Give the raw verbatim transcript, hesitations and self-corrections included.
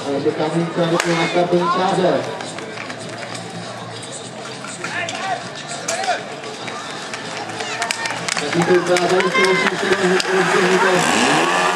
Takže Kamínka vypůl na startovní čáře. Taký to vypadá tady z toho, že se rozdělíte.